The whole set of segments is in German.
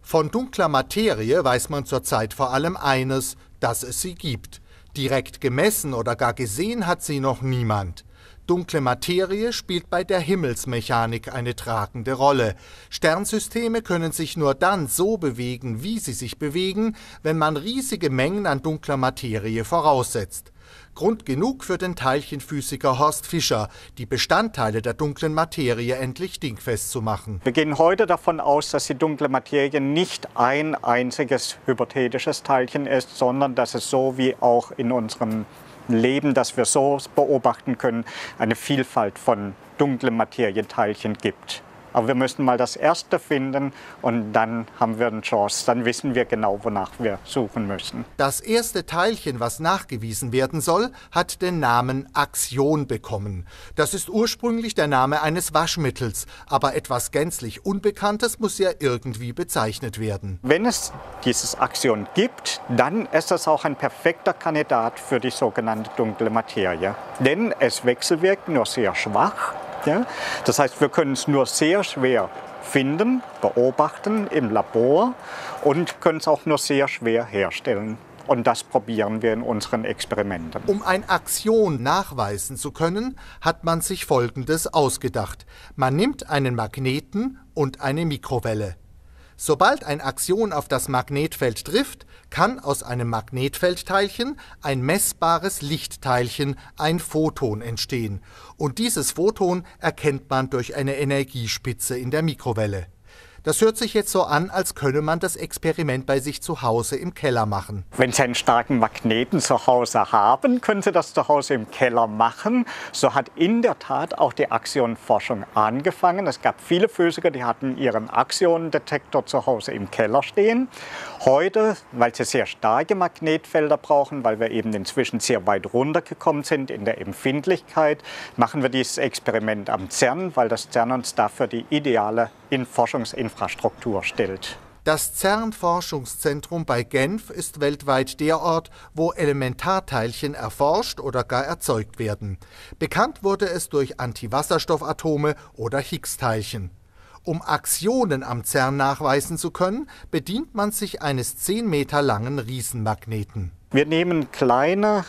Von dunkler Materie weiß man zurzeit vor allem eines, dass es sie gibt. Direkt gemessen oder gar gesehen hat sie noch niemand. Dunkle Materie spielt bei der Himmelsmechanik eine tragende Rolle. Sternsysteme können sich nur dann so bewegen, wie sie sich bewegen, wenn man riesige Mengen an dunkler Materie voraussetzt. Grund genug für den Teilchenphysiker Horst Fischer, die Bestandteile der dunklen Materie endlich dingfest zu machen. Wir gehen heute davon aus, dass die dunkle Materie nicht ein einziges hypothetisches Teilchen ist, sondern dass es so wie auch in unserem Leben, das wir so beobachten können, eine Vielfalt von dunklen Materieteilchen gibt. Aber wir müssen mal das erste finden und dann haben wir eine Chance. Dann wissen wir genau, wonach wir suchen müssen. Das erste Teilchen, was nachgewiesen werden soll, hat den Namen Axion bekommen. Das ist ursprünglich der Name eines Waschmittels, aber etwas gänzlich Unbekanntes muss ja irgendwie bezeichnet werden. Wenn es dieses Axion gibt, dann ist es auch ein perfekter Kandidat für die sogenannte dunkle Materie. Denn es wechselwirkt nur sehr schwach. Ja? Das heißt, wir können es nur sehr schwer finden, beobachten im Labor und können es auch nur sehr schwer herstellen. Und das probieren wir in unseren Experimenten. Um ein Axion nachweisen zu können, hat man sich Folgendes ausgedacht. Man nimmt einen Magneten und eine Mikrowelle. Sobald ein Axion auf das Magnetfeld trifft, kann aus einem Magnetfeldteilchen ein messbares Lichtteilchen, ein Photon, entstehen. Und dieses Photon erkennt man durch eine Energiespitze in der Mikrowelle. Das hört sich jetzt so an, als könne man das Experiment bei sich zu Hause im Keller machen. Wenn Sie einen starken Magneten zu Hause haben, können Sie das zu Hause im Keller machen. So hat in der Tat auch die Axionenforschung angefangen. Es gab viele Physiker, die hatten ihren Axionendetektor zu Hause im Keller stehen. Heute, weil sie sehr starke Magnetfelder brauchen, weil wir eben inzwischen sehr weit runtergekommen sind in der Empfindlichkeit, machen wir dieses Experiment am CERN, weil das CERN uns dafür die ideale Forschungsinfrastruktur stellt. Das CERN-Forschungszentrum bei Genf ist weltweit der Ort, wo Elementarteilchen erforscht oder gar erzeugt werden. Bekannt wurde es durch Antiwasserstoffatome oder Higgs-Teilchen. Um Axionen am CERN nachweisen zu können, bedient man sich eines 10 Meter langen Riesenmagneten. Wir nehmen kleine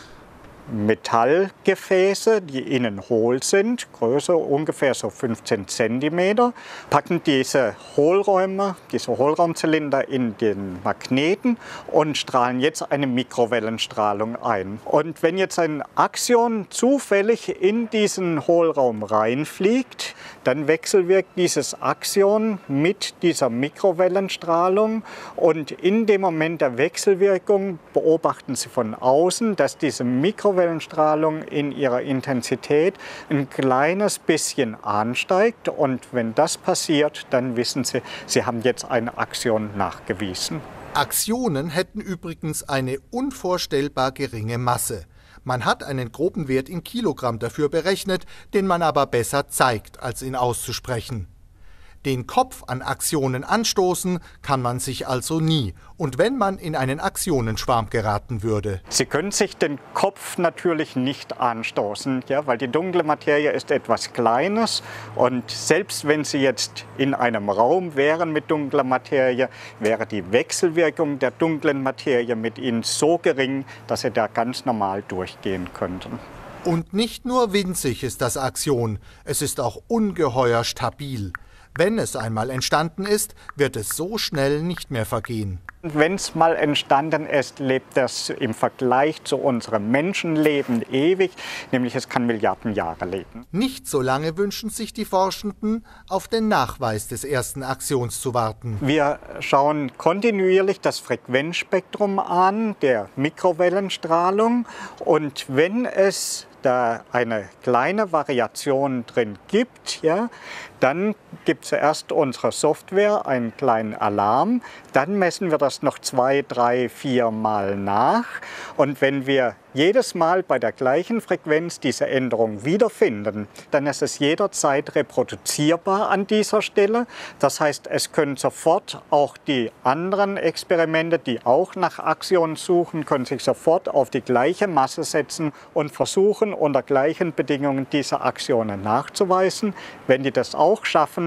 Metallgefäße, die innen hohl sind, Größe ungefähr so 15 cm, packen diese Hohlräume, diese Hohlraumzylinder in den Magneten und strahlen jetzt eine Mikrowellenstrahlung ein. Und wenn jetzt ein Axion zufällig in diesen Hohlraum reinfliegt, dann wechselwirkt dieses Axion mit dieser Mikrowellenstrahlung und in dem Moment der Wechselwirkung beobachten Sie von außen, dass diese Mikrowellenstrahlung in ihrer Intensität ein kleines bisschen ansteigt und wenn das passiert, dann wissen Sie, Sie haben jetzt ein Axion nachgewiesen. Axionen hätten übrigens eine unvorstellbar geringe Masse. Man hat einen groben Wert in Kilogramm dafür berechnet, den man aber besser zeigt, als ihn auszusprechen. Den Kopf an Axionen anstoßen kann man sich also nie, und wenn man in einen Axionenschwarm geraten würde. Sie können sich den Kopf natürlich nicht anstoßen, ja, weil die dunkle Materie ist etwas Kleines und selbst wenn Sie jetzt in einem Raum wären mit dunkler Materie, wäre die Wechselwirkung der dunklen Materie mit Ihnen so gering, dass Sie da ganz normal durchgehen könnten. Und nicht nur winzig ist das Axion, es ist auch ungeheuer stabil. Wenn es einmal entstanden ist, wird es so schnell nicht mehr vergehen. Wenn es mal entstanden ist, lebt es im Vergleich zu unserem Menschenleben ewig, nämlich es kann Milliarden Jahre leben. Nicht so lange wünschen sich die Forschenden, auf den Nachweis des ersten Axions zu warten. Wir schauen kontinuierlich das Frequenzspektrum an, der Mikrowellenstrahlung, und wenn es da eine kleine Variation drin gibt, ja, dann gibt zuerst unsere Software einen kleinen Alarm, dann messen wir das noch 2, 3, 4 Mal nach und wenn wir jedes Mal bei der gleichen Frequenz diese Änderung wiederfinden, dann ist es jederzeit reproduzierbar an dieser Stelle. Das heißt, es können sofort auch die anderen Experimente, die auch nach Axionen suchen, können sich sofort auf die gleiche Masse setzen und versuchen, unter gleichen Bedingungen diese Axionen nachzuweisen. Wenn die das auch schaffen,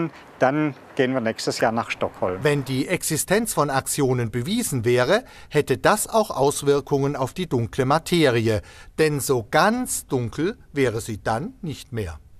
dann gehen wir nächstes Jahr nach Stockholm. Wenn die Existenz von Aktionen bewiesen wäre, hätte das auch Auswirkungen auf die dunkle Materie, denn so ganz dunkel wäre sie dann nicht mehr.